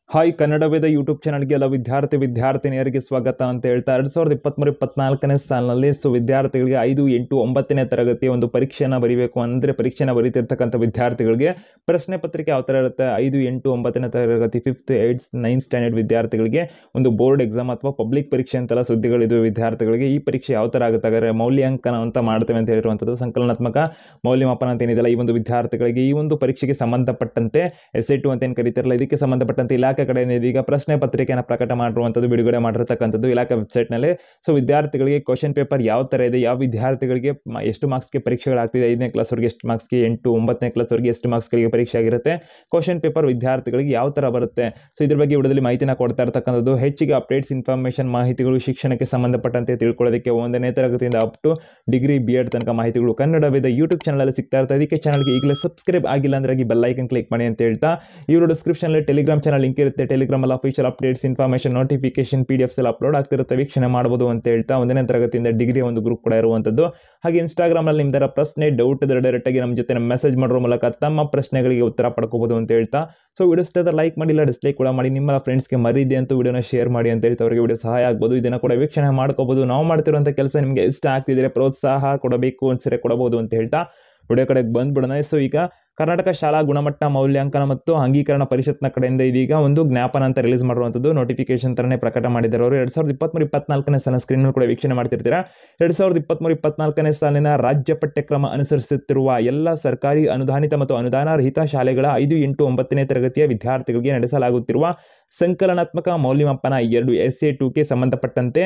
hi Kannada Veda YouTube ಚಾನಲ್ಗೆ ಎಲ್ಲ ವಿದ್ಯಾರ್ಥಿನಿಯರಿಗೆ ಸ್ವಾಗತ ಅಂತ ಹೇಳ್ತಾ 2023-24ನೇ ಸಾಲಿನಲ್ಲಿ ವಿದ್ಯಾರ್ಥಿಗಳಿಗೆ 5, 8, 9ನೇ ತರಗತಿಯ ಒಂದು ಪರೀಕ್ಷೆಯನ್ನು ಬರೀಬೇಕು ಅಂದರೆ ಪರೀಕ್ಷೆನ ಬರೀತಿರ್ತಕ್ಕಂಥ ವಿದ್ಯಾರ್ಥಿಗಳಿಗೆ ಪ್ರಶ್ನೆ ಪತ್ರಿಕೆ ಯಾವ ಥರ ಇರುತ್ತೆ 5, 8, 9ನೇ ತರಗತಿ 5th, 8th, 9th ಸ್ಟ್ಯಾಂಡರ್ಡ್ ವಿದ್ಯಾರ್ಥಿಗಳಿಗೆ ಒಂದು ಬೋರ್ಡ್ ಎಕ್ಸಾಮ್ ಅಥವಾ ಪಬ್ಲಿಕ್ ಪರೀಕ್ಷೆ ಅಂತೆಲ್ಲ ಸುದ್ದಿಗಳಿವೆ ವಿದ್ಯಾರ್ಥಿಗಳಿಗೆ ಈ ಪರೀಕ್ಷೆ ಯಾವ ಥರ ಆಗುತ್ತೆ ಹಾಗಾದರೆ ಮೌಲ್ಯಾಂಕನ ಅಂತ ಮಾಡ್ತೇವೆ ಅಂತ ಹೇಳಿರುವಂಥದ್ದು ಸಂಕಲನಾತ್ಮಕ ಮೌಲ್ಯಮಾಪನ ಅಂತ ಏನಿದೆಯಲ್ಲ ಈ ಒಂದು ವಿದ್ಯಾರ್ಥಿಗಳಿಗೆ ಈ ಒಂದು ಪರೀಕ್ಷೆಗೆ ಸಂಬಂಧಪಟ್ಟಂತೆ SA2 ಅಂತ ಏನು ಕರೀತಾರಲ್ಲ ಇದಕ್ಕೆ ಸಂಬಂಧಪಟ್ಟಂತೆ ಇಲಾಖೆ ಕಡೆಯಿಂದ ಇದೀಗ ಪ್ರಶ್ನೆ ಪತ್ರಿಕೆಯನ್ನು ಪ್ರಕಟ ಮಾಡಿರುವಂಥದ್ದು ಬಿಡುಗಡೆ ಮಾಡಿರ್ತಕ್ಕಂಥದ್ದು ಇಲಾಖೆ ವೆಬ್ಸೈಟ್ನಲ್ಲಿ ವಿದ್ಯಾರ್ಥಿಗಳಿಗೆ ಕ್ವಶನ್ ಪೇಪರ್ ಯಾವ ಥರ ಇದೆ ಯಾವ ವಿದ್ಯಾರ್ಥಿಗಳಿಗೆ ಎಷ್ಟು ಮಾರ್ಕ್ಸ್ಗೆ ಪರೀಕ್ಷೆಗಳಾಗ್ತಿದೆ 5ನೇ ಕ್ಲಾಸ್ವರೆಗೆ ಎಷ್ಟು ಮಾರ್ಕ್ಸ್ಗೆ 8, 9ನೇ ಕ್ಲಾಸ್ವರೆಗೆ ಎಷ್ಟು ಮಾರ್ಕ್ಸ್ಗಳಿಗೆ ಪರೀಕ್ಷೆ ಆಗಿರುತ್ತೆ ಕ್ವಶನ್ ಪೇಪರ್ ವಿದ್ಯಾರ್ಥಿಗಳಿಗೆ ಯಾವ ಥರ ಬರುತ್ತೆ ಇದ್ರ ಬಗ್ಗೆ ವಿಡಿಯೋದಲ್ಲಿ ಮಾಹಿತಿನ ಕೊಡ್ತಾ ಇರ್ತಕ್ಕಂಥದ್ದು ಹೆಚ್ಚಿಗೆ ಅಪ್ಡೇಟ್ಸ್ ಇನ್ಫಾರ್ಮೇಷನ್ ಮಾಹಿತಿಗಳು ಶಿಕ್ಷಣಕ್ಕೆ ಸಂಬಂಧಪಟ್ಟಂತೆ ತಿಳ್ಕೊಳ್ಳೋದಕ್ಕೆ 1ನೇ ತರಗತಿಯಿಂದ ಅಪ್ ಟು ಡಿಗ್ರಿ B.Ed ತನಕ ಮಾಹಿತಿಗಳು ಕನ್ನಡ ವೇದ ಯೂಟ್ಯೂಬ್ ಚಾನಲಲ್ಲಿ ಸಿಗ್ತಾ ಇರುತ್ತೆ ಇದಕ್ಕೆ ಚಾನಲ್ಗೆ ಈಗಲೇ ಸಬ್ಸ್ಕ್ರೈಬ್ ಆಗಿಲ್ಲ ಅಂದ್ರೆ ಬೆಲ್ ಐಕನ್ ಕ್ಲಿಕ್ ಮಾಡಿ ಅಂತ ಹೇಳ್ತಾ ಈ ವಿಡಿಯೋ ಡಿಸ್ಕ್ರಿಪ್ಷನಲ್ಲಿ ಟೆಲಿಗ್ರಾಮ್ ಚಾನಲ್ ಲಿಂಕ್ ಇರುತ್ತೆ ಟೆಲಿಗ್ರಾಮಲ್ಲಿ official updates information notification PDFs ಎಲ್ಲ ಅಪ್ಲೋಡ್ ಆಗ್ತಿರುತ್ತೆ ವೀಕ್ಷಣೆ ಮಾಡಬಹುದು ಅಂತ ಹೇಳ್ತಾ 1ನೇ ತರಗತಿಯಿಂದ ಡಿಗ್ರಿ ಒಂದು ಗ್ರೂಪ್ ಕೂಡ ಇರುವಂಥದ್ದು ಹಾಗೆ ಇನ್ಸ್ಟಾಗ್ರಾಮಲ್ಲಿ ನಿಮ್ದರ ಪ್ರಶ್ನೆ ಡೌಟ್ ಇದ್ರೆ ಡೈರೆಕ್ಟ್ ಆಗಿ ನಮ್ಮ ಜೊತೆ ಮೆಸೇಜ್ ಮಾಡೋ ಮೂಲಕ ತಮ್ಮ ಪ್ರಶ್ನೆಗಳಿಗೆ ಉತ್ತರ ಪಡ್ಕೋಬಹುದು ಅಂತ ಹೇಳ್ತಾ ವಿಡಿಯೋ ಇಷ್ಟ ಆದರೆ ಲೈಕ್ ಮಾಡಿ ಇಲ್ಲ ಡಿಸ್ಲೈಕ್ ಕೂಡ ಮಾಡಿ ನಿಮ್ಮ ಫ್ರೆಂಡ್ಸ್ಗೆ ಮರಿದೆ ಅಂತ ವಿಡಿಯೋನ ಶೇರ್ ಮಾಡಿ ಅಂತ ಹೇಳ್ತಾ ಅವರಿಗೆ ವಿಡಿಯೋ ಸಹಾಯ ಆಗ್ಬೋದು ಇದನ್ನು ಕೂಡ ವೀಕ್ಷಣೆ ಮಾಡ್ಕೋಬಹುದು ನಾವು ಮಾಡ್ತಿರುವಂಥ ಕೆಲಸ ನಿಮಗೆ ಇಷ್ಟ ಆಗ್ತಿದ್ರೆ ಪ್ರೋತ್ಸಾಹ ಕೊಡಬೇಕು ಅನ್ಸರೆ ಕೊಡಬಹುದು ಅಂತ ಹೇಳ್ತಾ ವಿಡಿಯೋ ಕಡೆಗೆ ಬಂದ್ಬಿಡೋಣ ಈಗ ಕರ್ನಾಟಕ ಶಾಲಾ ಗುಣಮಟ್ಟ ಮೌಲ್ಯಾಂಕನ ಮತ್ತು ಅಂಗೀಕರಣ ಪರಿಷತ್ನ ಕಡೆಯಿಂದ ಇದೀಗ ಒಂದು ಜ್ಞಾಪನ ಅಂತ ರಿಲೀಸ್ ಮಾಡುವಂಥದ್ದು ನೋಟಿಫಿಕೇಶನ್ ತರನೇ ಪ್ರಕಟ ಮಾಡಿದ್ದಾರೆ ಅವರು 2023-24ನೇ ಸಾಲಿನ ಸ್ಕ್ರೀನ್ ಕೂಡ ವೀಕ್ಷಣೆ ಮಾಡ್ತಿರ್ತೀರಾ 2023-24ನೇ ಸಾಲಿನ ರಾಜ್ಯ ಪಠ್ಯಕ್ರಮ ಅನುಸರಿಸುತ್ತಿರುವ ಎಲ್ಲ ಸರ್ಕಾರಿ ಅನುದಾನಿತ ಮತ್ತು ಅನುದಾನ ರಹಿತ ಶಾಲೆಗಳ 5, 8, 9ನೇ ತರಗತಿಯ ವಿದ್ಯಾರ್ಥಿಗಳಿಗೆ ನಡೆಸಲಾಗುತ್ತಿರುವ ಸಂಕಲನಾತ್ಮಕ ಮೌಲ್ಯಮಾಪನ 2 SA2ಗೆ ಸಂಬಂಧಪಟ್ಟಂತೆ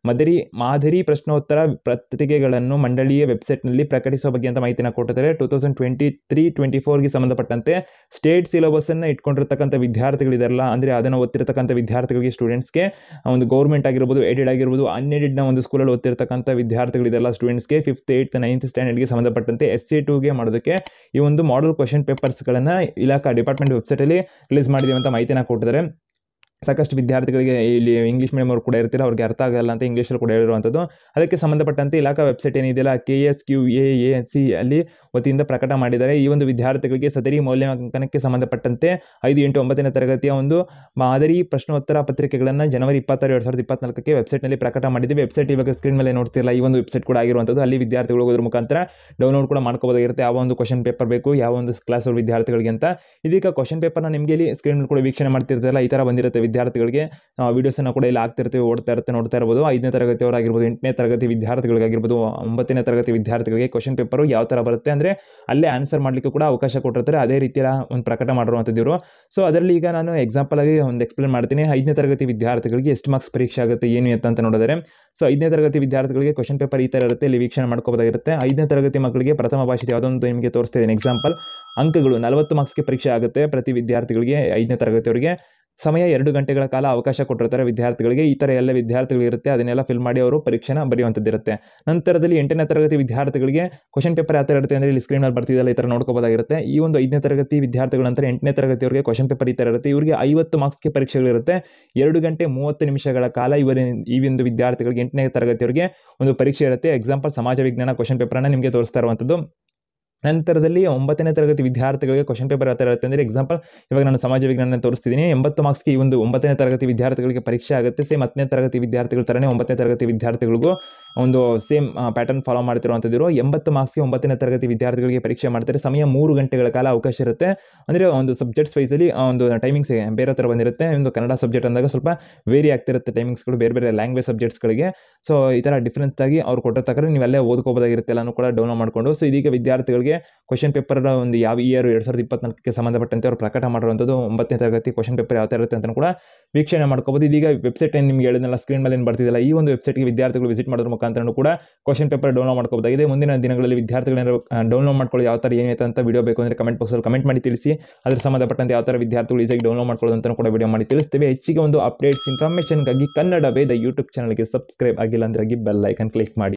ಮಾದರಿ ಪ್ರಶ್ನೋತ್ತರ ಪತ್ರಿಕೆಗಳನ್ನು ಮಂಡಳಿಯ ವೆಬ್ಸೈಟ್ನಲ್ಲಿ ಪ್ರಕಟಿಸುವ ಬಗ್ಗೆ ಅಂತ ಮಾಹಿತಿನ ಕೊಟ್ಟಿದ್ದಾರೆ 2023-24ಗೆ ಸಂಬಂಧಪಟ್ಟಂತೆ ಸ್ಟೇಟ್ ಸಿಲೆಬಸ್ ಅನ್ನು ಇಟ್ಕೊಂಡಿರ್ತಕ್ಕಂಥ ವಿದ್ಯಾರ್ಥಿಗಳಿದಾರಲ್ಲ ಅಂದರೆ ಅದನ್ನು ಓದ್ತಿರ್ತಕ್ಕಂಥ ವಿದ್ಯಾರ್ಥಿಗಳಿಗೆ ಸ್ಟೂಡೆಂಟ್ಸ್ಗೆ ಒಂದು ಗೌರ್ಮೆಂಟ್ ಆಗಿರ್ಬೋದು ಏಡೆಡ್ ಆಗಿರ್ಬೋದು ಅನ್ಎಡೆಡ್ನ ಒಂದು ಸ್ಕೂಲಲ್ಲಿ ಓದ್ತಿರ್ತಕ್ಕಂಥ ವಿದ್ಯಾರ್ಥಿಗಳಿದಾರಲ್ಲ ಸ್ಟೂಡೆಂಟ್ಸ್ಗೆ 5th, 8th, 9th ಸ್ಟ್ಯಾಂಡರ್ಡ್ಗೆ ಸಂಬಂಧಪಟ್ಟಂತೆ SA2ಗೆ ಮಾಡೋದಕ್ಕೆ ಈ ಒಂದು ಮಾಡೆಲ್ ಕ್ವಶನ್ ಪೇಪರ್ಸ್ಗಳನ್ನು ಇಲಾಖಾ ಡಿಪಾರ್ಟ್ಮೆಂಟ್ ವೆಬ್ಸೈಟಲ್ಲಿ ರಿಲೀಸ್ ಮಾಡಿದ್ದೀವಿ ಅಂತ ಮಾಹಿತಿನ ಕೊಟ್ಟಿದ್ದಾರೆ ಸಾಕಷ್ಟು ವಿದ್ಯಾರ್ಥಿಗಳಿಗೆ ಇಲ್ಲಿ ಇಂಗ್ಲೀಷ್ ಮೀಡಿಯಂ ಅವರು ಕೂಡ ಇರ್ತಾರೆ ಅವ್ರಿಗೆ ಅರ್ಥ ಆಗಲ್ಲ ಅಂತ ಇಂಗ್ಲೀಷಲ್ಲಿ ಕೂಡ ಹೇಳಿರುವಂಥದ್ದು ಅದಕ್ಕೆ ಸಂಬಂಧಪಟ್ಟಂತೆ ಇಲಾಖಾ ವೆಬ್ಸೈಟ್ ಏನಿದೆಯಲ್ಲ KSQAAC ಅಲ್ಲಿ ವತಿಯಿಂದ ಪ್ರಕಟ ಮಾಡಿದ್ದಾರೆ ಈ ಒಂದು ವಿದ್ಯಾರ್ಥಿಗಳಿಗೆ ಸದರಿ ಮೌಲ್ಯಾಂಕನಕ್ಕೆ ಸಂಬಂಧಪಟ್ಟಂತೆ 5, 8, 9ನೇ ತರಗತಿಯ ಒಂದು ಮಾದರಿ ಪ್ರಶ್ನೋತ್ತರ ಪತ್ರಿಕೆಗಳನ್ನು ಜನವರಿ 26, 2024ಕ್ಕೆ ವೆಬ್ಸೈಟ್ನಲ್ಲಿ ಪ್ರಕಟ ಮಾಡಿದ್ದೀವಿ ವೆಬ್ಸೈಟ್ ಇವಾಗ ಸ್ಕ್ರೀನ್ ಮೇಲೆ ನೋಡ್ತಿರಲ್ಲ ಈ ಒಂದು ವೆಬ್ಸೈಟ್ ಕೂಡ ಆಗಿರುವಂಥದ್ದು ಅಲ್ಲಿ ವಿದ್ಯಾರ್ಥಿಗಳು ಹೋಗೋದ್ರ ಮುಖಾಂತರ ಡೌನ್ಲೋಡ್ ಕೂಡ ಮಾಡ್ಕೋಬೋದಾಗಿರುತ್ತೆ ಯಾವ ಒಂದು ಕ್ವಶನ್ ಪೇಪರ್ ಬೇಕು ಯಾವ ಒಂದು ಕ್ಲಾಸ್ ವಿದ್ಯಾರ್ಥಿಗಳಿಗೆ ಅಂತ ಇದೀಗ ಕ್ವಶನ್ ಪೇಪರ್ನ ನಿಮಗೆ ಇಲ್ಲಿ ಸ್ಕ್ರೀನ್ ಕೂಡ ವೀಕ್ಷಣೆ ಮಾಡ್ತಿರ್ತಾರಲ್ಲ ಈ ಥರ ಬಂದಿರುತ್ತೆ ವಿದ್ಯಾರ್ಥಿಗಳಿಗೆ ವಿಡಿಯೋಸನ್ನು ಕೂಡ ಇಲ್ಲಿ ಆಗ್ತಿರ್ತೀವಿ ನೋಡ್ತಾ ಇರ್ಬೋದು 5ನೇ ತರಗತಿಯವರಾಗಿರ್ಬೋದು 8ನೇ ತರಗತಿ ವಿದ್ಯಾರ್ಥಿಗಳಿಗಾಗಿರ್ಬೋದು 9ನೇ ತರಗತಿ ವಿದ್ಯಾರ್ಥಿಗಳಿಗೆ ಕ್ವಶನ್ ಪೇಪರು ಯಾವ ಥರ ಬರುತ್ತೆ ಅಂದರೆ ಅಲ್ಲೇ ಆನ್ಸರ್ ಮಾಡಲಿಕ್ಕೆ ಕೂಡ ಅವಕಾಶ ಕೊಟ್ಟಿರ್ತಾರೆ ಅದೇ ರೀತಿಯ ಒಂದು ಪ್ರಕಟ ಮಾಡಿರುವಂಥದ್ದು ಅದರಲ್ಲಿ ಈಗ ನಾನು ಎಕ್ಸಾಂಪಲ್ ಆಗಿ ಒಂದು ಎಕ್ಸ್ಪ್ಲೇನ್ ಮಾಡ್ತೀನಿ 5ನೇ ತರಗತಿ ವಿದ್ಯಾರ್ಥಿಗಳಿಗೆ ಎಷ್ಟು ಮಾರ್ಕ್ಸ್ ಪರೀಕ್ಷೆ ಆಗುತ್ತೆ ಏನು ಅಂತ ನೋಡಿದರೆ 5ನೇ ತರಗತಿ ವಿದ್ಯಾರ್ಥಿಗಳಿಗೆ ಕ್ವಶನ್ ಪೇಪರ್ ಈ ಥರ ಇರುತ್ತೆ ಇಲ್ಲಿ ವೀಕ್ಷಣೆ ಮಾಡ್ಕೋಬೋದಾಗಿರುತ್ತೆ 5ನೇ ತರಗತಿ ಮಕ್ಕಳಿಗೆ ಪ್ರಥಮ ಭಾಷೆ ಯಾವುದೊಂದು ನಿಮಗೆ ತೋರಿಸ್ತಾ ಇದ್ದೀನಿ ಎಕ್ಸಾಂಪಲ್ ಅಂಕಗಳು 40 ಮಾರ್ಕ್ಸ್ಗೆ ಪರೀಕ್ಷೆ ಆಗುತ್ತೆ ಪ್ರತಿ ವಿದ್ಯಾರ್ಥಿಗಳಿಗೆ 5ನೇ ತರಗತಿಯವರಿಗೆ ಸಮಯ 2 ಗಂಟೆಗಳ ಕಾಲ ಅವಕಾಶ ಕೊಟ್ಟಿರ್ತಾರೆ ವಿದ್ಯಾರ್ಥಿಗಳಿಗೆ ಈ ಥರ ಎಲ್ಲ ವಿದ್ಯಾರ್ಥಿಗಳಿರುತ್ತೆ ಅದನ್ನೆಲ್ಲ ಫಿಲ್ ಮಾಡಿ ಅವರು ಪರೀಕ್ಷೆನ ಬರೆಯುವಂಥದ್ದು ಇರುತ್ತೆ ನಂತರದಲ್ಲಿ 8ನೇ ತರಗತಿ ವಿದ್ಯಾರ್ಥಿಗಳಿಗೆ ಕ್ವಶನ್ ಪೇಪರ್ ಯಾವ ಥರ ಇರುತ್ತೆ ಅಂದರೆ ಇಲ್ಲಿ ಸ್ಕ್ರೀನಲ್ಲಿ ಬರ್ತಿದ್ದಲ್ಲ ಈ ಥರ ನೋಡ್ಕೋಬೋದಾಗಿರುತ್ತೆ ಈ ಒಂದು 5ನೇ ತರಗತಿ ವಿದ್ಯಾರ್ಥಿಗಳ ನಂತರ 8ನೇ ತರಗತಿಯವರಿಗೆ ಕ್ವಶನ್ ಪೇಪರ್ ಈ ಥರ ಇರುತ್ತೆ ಇವರಿಗೆ 50 ಮಾರ್ಕ್ಸ್ಗೆ ಪರೀಕ್ಷೆಗಳಿರುತ್ತೆ 2 ಗಂಟೆ 30 ನಿಮಿಷಗಳ ಕಾಲ ಈ ಒಂದು ವಿದ್ಯಾರ್ಥಿಗಳಿಗೆ 8ನೇ ತರಗತಿಯವರಿಗೆ ಒಂದು ಪರೀಕ್ಷೆ ಇರುತ್ತೆ ಎಕ್ಸಾಂಪಲ್ ಸಮಾಜ ವಿಜ್ಞಾನ ಕ್ವಶನ್ ಪೇಪರನ್ನು ನಿಮಗೆ ತೋರಿಸ್ತಾ ಇರುವಂಥದ್ದು ನಂತರದಲ್ಲಿ 9ನೇ ತರಗತಿ ವಿದ್ಯಾರ್ಥಿಗಳಿಗೆ ಕ್ವಶನ್ ಪೇಪರ್ ಯಾವ ಥರ ಇರುತ್ತೆ ಅಂದರೆ ಎಕ್ಸಾಂಪಲ್ ಇವಾಗ ನಾನು ಸಮಾಜ ವಿಜ್ಞಾನ ತೋರಿಸ್ತಿದ್ದೀನಿ 80 ಮಾರ್ಕ್ಸ್ಗೆ ಈ ಒಂದು 9ನೇ ತರಗತಿ ವಿದ್ಯಾರ್ಥಿಗಳಿಗೆ ಪರೀಕ್ಷೆ ಆಗುತ್ತೆ ಸೇಮ್ 10ನೇ ತರಗತಿ ವಿದ್ಯಾರ್ಥಿಗಳ ಥರನೇ 9ನೇ ತರಗತಿ ವಿದ್ಯಾರ್ಥಿಗಳಿಗೂ ಒಂದು ಸೇಮ್ ಪ್ಯಾಟರ್ನ್ ಫಾಲೋ ಮಾಡ್ತಿರುವಂಥದ್ದು 80 ಮಾರ್ಕ್ಸ್ಗೆ 9ನೇ ತರಗತಿ ವಿದ್ಯಾರ್ಥಿಗಳಿಗೆ ಪರೀಕ್ಷೆ ಮಾಡ್ತಾರೆ ಸಮಯ 3 ಗಂಟೆಗಳ ಕಾಲ ಅವಕಾಶ ಇರುತ್ತೆ ಅಂದರೆ ಒಂದು ಸಬ್ಜೆಕ್ಟ್ಸ್ ವೈಸಲ್ಲಿ ಒಂದು ಟೈಮಿಂಗ್ಸ್ ಬೇರೆ ಥರ ಬಂದಿರುತ್ತೆ ಒಂದು ಕನ್ನಡ ಸಬ್ಜೆಕ್ಟ್ ಅಂದಾಗ ಸ್ವಲ್ಪ ವೇರಿ ಆಗ್ತಿರುತ್ತೆ ಟೈಮಿಂಗ್ಸ್ಗಳು ಬೇರೆ ಲ್ಯಾಂಗ್ವೇಜ್ ಸಬ್ಜೆಕ್ಟ್ಸ್ಗಳಿಗೆ ಈ ಥರ ಡಿಫ್ರೆನ್ಸ್ ಆಗಿ ಅವ್ರು ಕೊಟ್ಟಿರ್ತಾರೆ ನೀವೆಲ್ಲೇ ಓದ್ಕೋಬೋದಾಗಿರುತ್ತೆ ಎಲ್ಲನೂ ಕೂಡ ಡೌನ್ಲೋಡ್ ಮಾಡಿಕೊಂಡು ಇದೀಗ ವಿದ್ಯಾರ್ಥಿಗಳಿಗೆ ಕ್ವಶನ್ ಪೇಪರ್ ಒಂದು ಯಾವ ಇಯರ್ 2024ಕ್ಕೆ ಸಂಬಂಧಪಟ್ಟಂತೆ ಅವರು ಪ್ರಕಟ ಮಾಡಿರುವಂಥದ್ದು 9ನೇ ತರಗತಿ ಕ್ವಶನ್ ಪೇಪರ್ ಯಾವ ಥರ ಇರುತ್ತೆ ಅಂತ ಕೂಡ ವೀಕ್ಷಣೆ ಮಾಡ್ಕೋಬೋದು ಇದೀಗ ವೆಬ್ಸೈಟ್ ಏನು ನಿಮಗೆ ಹೇಳಿದ್ನಲ್ಲ ಸ್ಕ್ರೀನ್ ಮೇಲೆ ಏನು ಬರ್ತಿದೆಯಲ್ಲ ಈ ಒಂದು ವೆಬ್ಸೈಟ್ಗೆ ವಿದ್ಯಾರ್ಥಿಗಳು ವಿಸಿಟ್ ಮಾಡೋದ್ರ ಮುಖಾಂತರ ಕೂಡ ಕ್ವಶನ್ ಪೇಪರ್ ಡೌನ್ಲೋಡ್ ಮಾಡ್ಕೋಬೋದಾಗಿದೆ ಮುಂದಿನ ದಿನಗಳಲ್ಲಿ ವಿದ್ಯಾರ್ಥಿಗಳನ್ನ ಡೌನ್ಲೋಡ್ ಮಾಡ್ಕೊಳ್ಳಿ ಯಾವ ಥರ ಏನಿದೆ ಅಂತ ವಿಡಿಯೋ ಬೇಕು ಅಂದರೆ ಕಮೆಂಟ್ ಬಾಕ್ಸಲ್ಲಿ ಕಮೆಂಟ್ ಮಾಡಿ ತಿಳಿಸಿ ಅದ್ರ ಸಂಬಂಧಪಟ್ಟಂತೆ ಯಾವ ಥರ ವಿದ್ಯಾರ್ಥಿಗಳು ಈಸಿಯಾಗಿ ಡೌನ್ಲೋಡ್ ಮಾಡ್ಕೊಳ್ಳೋದು ಅಂತ ಕೂಡ ವಿಡಿಯೋ ಮಾಡಿ ತಿಳಿಸ್ತೇವೆ ಹೆಚ್ಚಿಗೆ ಒಂದು ಅಪ್ಡೇಟ್ಸ್ ಇನ್ಫಾರ್ಮೇಷನ್ಗಾಗಿ ಕನ್ನಡ ವೇದ ಯೂಟ್ಯೂಬ್ ಚಾನಲ್ಗೆ ಸಬ್ಸ್ಕ್ರೈಬ್ ಆಗಿಲ್ಲ ಅಂದ್ರೆ ಬೆಲ್ ಐಕನ್ ಕ್ಲಿಕ್ ಮಾಡಿ